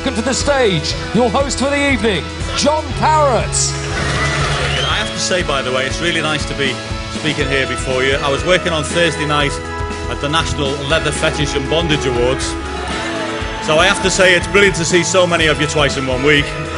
welcome to the stage your host for the evening, John Parrott. I have to say, by the way, it's really nice to be speaking here before you. I was working on Thursday night at the National Leather Fetish and Bondage Awards. So I have to say it's brilliant to see so many of you twice in 1 week.